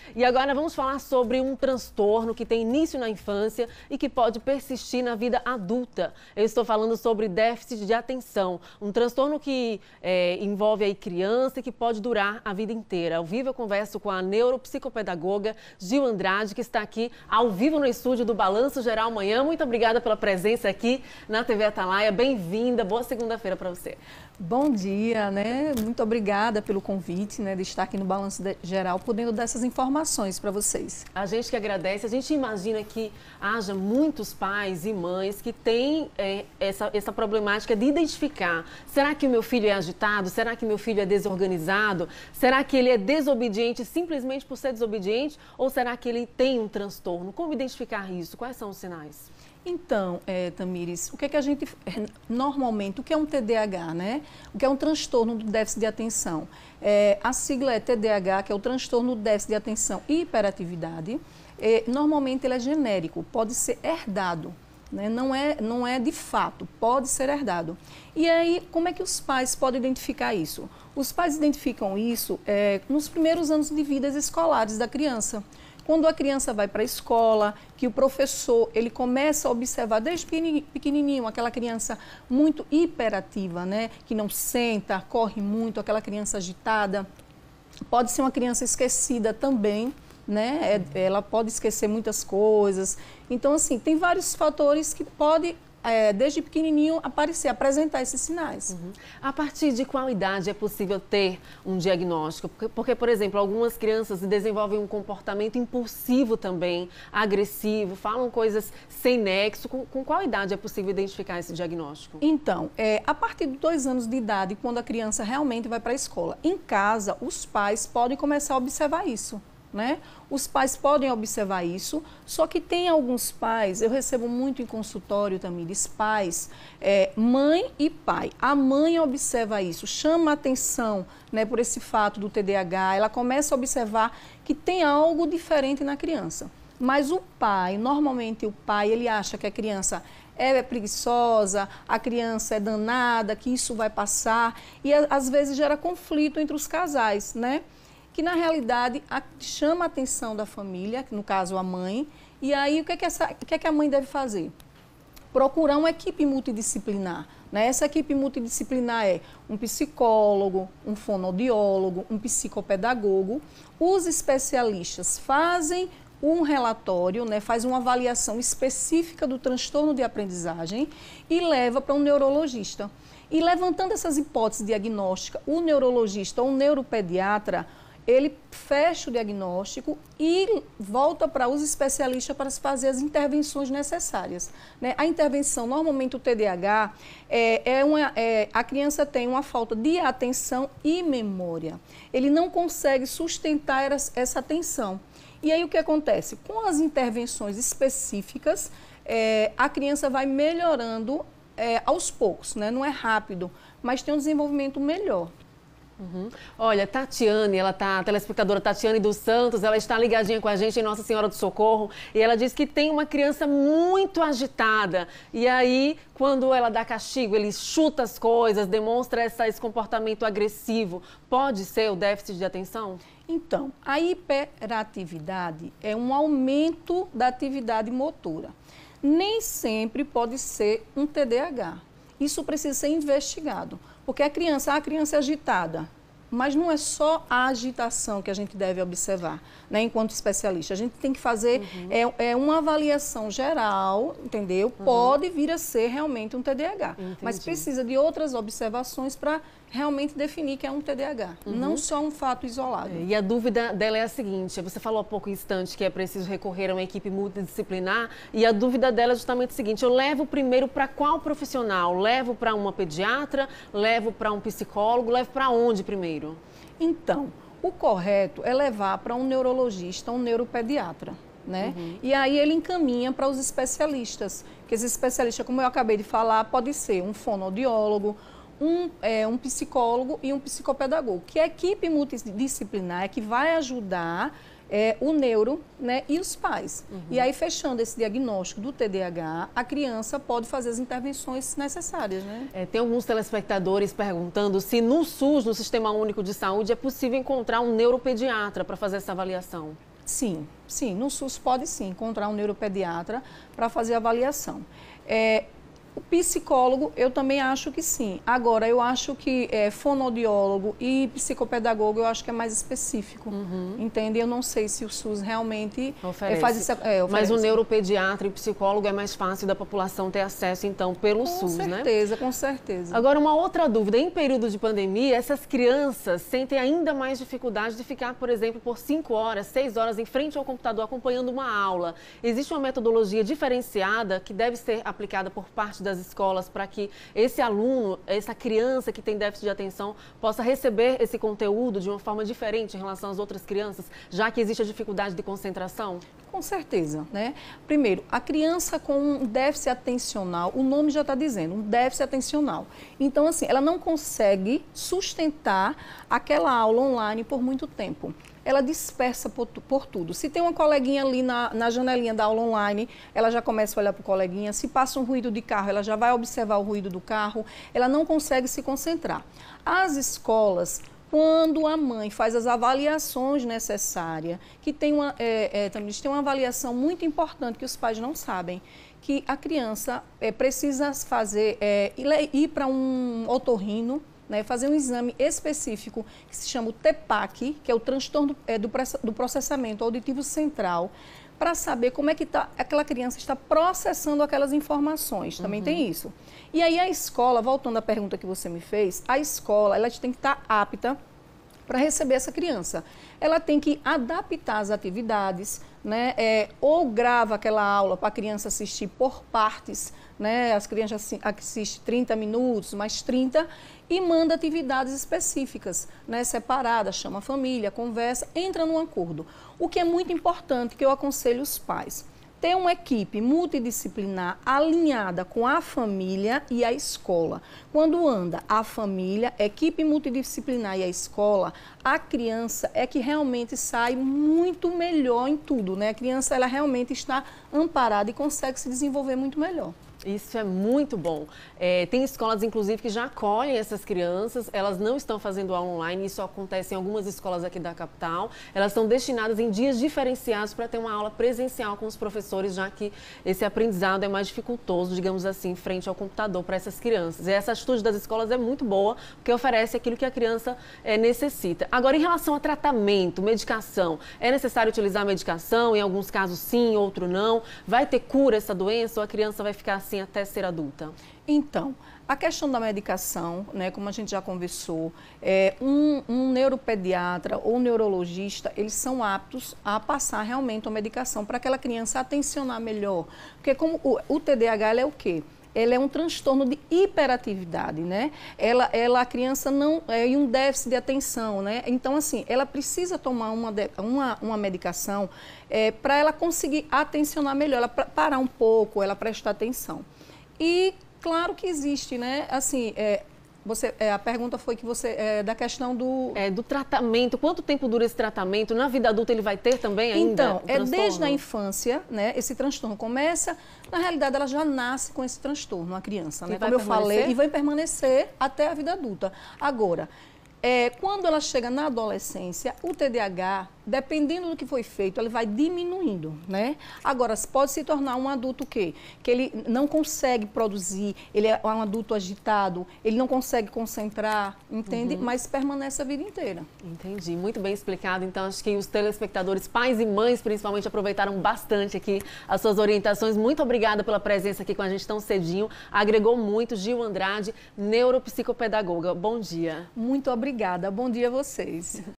E agora vamos falar sobre um transtorno que tem início na infância e que pode persistir na vida adulta. Eu estou falando sobre déficit de atenção, um transtorno que envolve aí criança e que pode durar a vida inteira. Ao vivo eu converso com a neuropsicopedagoga Gil Andrade, que está aqui ao vivo no estúdio do Balanço Geral Manhã. Muito obrigada pela presença aqui na TV Atalaia. Bem-vinda, boa segunda-feira para você. Bom dia, né? Muito obrigada pelo convite, né, de estar aqui no Balanço Geral, podendo dar essas informações para vocês. A gente que agradece, a gente imagina que haja muitos pais e mães que têm essa problemática de identificar. Será que o meu filho é agitado? Será que meu filho é desorganizado? Será que ele é desobediente simplesmente por ser desobediente? Ou será que ele tem um transtorno? Como identificar isso? Quais são os sinais? Então, Tamires, o que é que a gente, normalmente, o que é um TDAH, né? O que é um transtorno do déficit de atenção? A sigla é TDAH, que é o transtorno do déficit de atenção e hiperatividade. Normalmente ele é genérico, pode ser herdado, né? Não é de fato, pode ser herdado. E aí, como é que os pais podem identificar isso? Os pais identificam isso nos primeiros anos de vida escolares da criança. Quando a criança vai para a escola, que o professor, ele começa a observar desde pequenininho, aquela criança muito hiperativa, né? Que não senta, corre muito, aquela criança agitada. Pode ser uma criança esquecida também, né? Ela pode esquecer muitas coisas. Então, assim, tem vários fatores que podem, desde pequenininho, apresentar esses sinais. Uhum. A partir de qual idade é possível ter um diagnóstico? Porque, por exemplo, algumas crianças desenvolvem um comportamento impulsivo também, agressivo, falam coisas sem nexo. Com qual idade é possível identificar esse diagnóstico? Então, a partir de 2 anos de idade, quando a criança realmente vai para a escola. Em casa, os pais podem começar a observar isso, né? Os pais podem observar isso, só que tem alguns pais, eu recebo muito em consultório também, pais, mãe e pai. A mãe observa isso, chama a atenção, né, por esse fato do TDAH, ela começa a observar que tem algo diferente na criança. Mas o pai, normalmente o pai, ele acha que a criança é preguiçosa, a criança é danada, que isso vai passar, e às vezes gera conflito entre os casais, né? Que na realidade chama a atenção da família, no caso a mãe, e aí o que é que a mãe deve fazer? Procurar uma equipe multidisciplinar. Né? Essa equipe multidisciplinar é um psicólogo, um fonoaudiólogo, um psicopedagogo. Os especialistas fazem um relatório, né, faz uma avaliação específica do transtorno de aprendizagem e leva para um neurologista. E levantando essas hipóteses diagnósticas, o neurologista ou o neuropediatra, ele fecha o diagnóstico e volta para os especialistas para se fazer as intervenções necessárias. Né? A intervenção, normalmente o TDAH, a criança tem uma falta de atenção e memória. Ele não consegue sustentar essa atenção. E aí o que acontece? Com as intervenções específicas, a criança vai melhorando aos poucos, né? Não é rápido, mas tem um desenvolvimento melhor. Uhum. Olha, Tatiane, a telespectadora Tatiane dos Santos, ela está ligadinha com a gente em Nossa Senhora do Socorro e ela diz que tem uma criança muito agitada e aí, quando ela dá castigo, ele chuta as coisas, demonstra esse comportamento agressivo. Pode ser o déficit de atenção? Então, a hiperatividade é um aumento da atividade motora. Nem sempre pode ser um TDAH. Isso precisa ser investigado, porque a criança é agitada, mas não é só a agitação que a gente deve observar, né, enquanto especialista. A gente tem que fazer uma avaliação geral, entendeu? Pode vir a ser realmente um TDAH, mas precisa de outras observações para realmente definir que é um TDAH, não só um fato isolado. E a dúvida dela é a seguinte, você falou há pouco instante que é preciso recorrer a uma equipe multidisciplinar e a dúvida dela é justamente o seguinte, eu levo primeiro para qual profissional? Levo para uma pediatra? Levo para um psicólogo? Levo para onde primeiro? Então, o correto é levar para um neurologista, um neuropediatra. Né? E aí ele encaminha para os especialistas, que esses especialistas, como eu acabei de falar, pode ser um fonoaudiólogo, um psicólogo e um psicopedagogo, que a equipe multidisciplinar é que vai ajudar o neuro, né, e os pais. E aí, fechando esse diagnóstico do TDAH, a criança pode fazer as intervenções necessárias. Né? Tem alguns telespectadores perguntando se no SUS, no Sistema Único de Saúde, é possível encontrar um neuropediatra para fazer essa avaliação. Sim, sim, no SUS pode sim encontrar um neuropediatra para fazer avaliação. O psicólogo, eu também acho que sim. Agora, eu acho que fonoaudiólogo e psicopedagogo, eu acho que é mais específico, entende? Eu não sei se o SUS realmente faz isso. Oferece. Mas o neuropediatra e psicólogo é mais fácil da população ter acesso, então, pelo SUS, né? Com certeza, com certeza. Agora, uma outra dúvida. Em período de pandemia, essas crianças sentem ainda mais dificuldade de ficar, por exemplo, por 5 horas, 6 horas em frente ao computador acompanhando uma aula. Existe uma metodologia diferenciada que deve ser aplicada por parte das escolas para que esse aluno, essa criança que tem déficit de atenção, possa receber esse conteúdo de uma forma diferente em relação às outras crianças, já que existe a dificuldade de concentração? Com certeza, né? Primeiro, a criança com um déficit atencional, o nome já está dizendo, um déficit atencional. Então, assim, ela não consegue sustentar aquela aula online por muito tempo. Ela dispersa por tudo. Se tem uma coleguinha ali na janelinha da aula online, ela já começa a olhar para o coleguinha. Se passa um ruído de carro, ela já vai observar o ruído do carro. Ela não consegue se concentrar. As escolas, quando a mãe faz as avaliações necessárias, que tem tem uma avaliação muito importante que os pais não sabem, que a criança precisa ir para um otorrino, né, fazer um exame específico que se chama o TEPAC, que é o transtorno do processamento auditivo central, para saber como é que aquela criança está processando aquelas informações. Também tem isso. E aí a escola, voltando à pergunta que você me fez, a escola ela tem que estar apta para receber essa criança. Ela tem que adaptar as atividades, né? Ou grava aquela aula para a criança assistir por partes, né? As crianças assistem 30 minutos, mais 30, e manda atividades específicas, né? Separadas, chama a família, conversa, entra num acordo. O que é muito importante, que eu aconselho os pais, ter uma equipe multidisciplinar alinhada com a família e a escola. Quando anda a família, a equipe multidisciplinar e a escola, a criança é que realmente sai muito melhor em tudo, né? A criança ela realmente está amparada e consegue se desenvolver muito melhor. Isso é muito bom. Tem escolas, inclusive, que já acolhem essas crianças, elas não estão fazendo aula online, isso acontece em algumas escolas aqui da capital. Elas são destinadas em dias diferenciados para ter uma aula presencial com os professores, já que esse aprendizado é mais dificultoso, digamos assim, frente ao computador para essas crianças. E essa atitude das escolas é muito boa, porque oferece aquilo que a criança necessita. Agora, em relação a tratamento, medicação, é necessário utilizar medicação? Em alguns casos sim, outro não. Vai ter cura essa doença ou a criança vai ficar assim até ser adulta? Então, a questão da medicação, né, como a gente já conversou, um neuropediatra ou um neurologista, eles são aptos a passar realmente a medicação para aquela criança atencionar melhor. Porque como o TDAH ele é o quê? Ele é um transtorno de hiperatividade, né? A criança não é um déficit de atenção, né? Então, assim, ela precisa tomar uma medicação para ela conseguir atencionar melhor, ela parar um pouco, ela prestar atenção. E claro que existe, né? Assim, a pergunta foi que da questão do tratamento. Quanto tempo dura esse tratamento? Na vida adulta ele vai ter também ainda? Então, desde a infância, né? Esse transtorno começa, na realidade ela já nasce com esse transtorno, a criança, né? Como eu falei, e vai permanecer até a vida adulta. Agora, quando ela chega na adolescência, o TDAH, dependendo do que foi feito, ele vai diminuindo, né? Agora, pode se tornar um adulto que ele não consegue produzir, ele é um adulto agitado, ele não consegue concentrar, entende? Mas permanece a vida inteira. Entendi, muito bem explicado. Então, acho que os telespectadores, pais e mães, principalmente, aproveitaram bastante aqui as suas orientações. Muito obrigada pela presença aqui com a gente tão cedinho. Agregou muito. Gil Andrade, neuropsicopedagoga. Bom dia. Muito obrigada. Bom dia a vocês.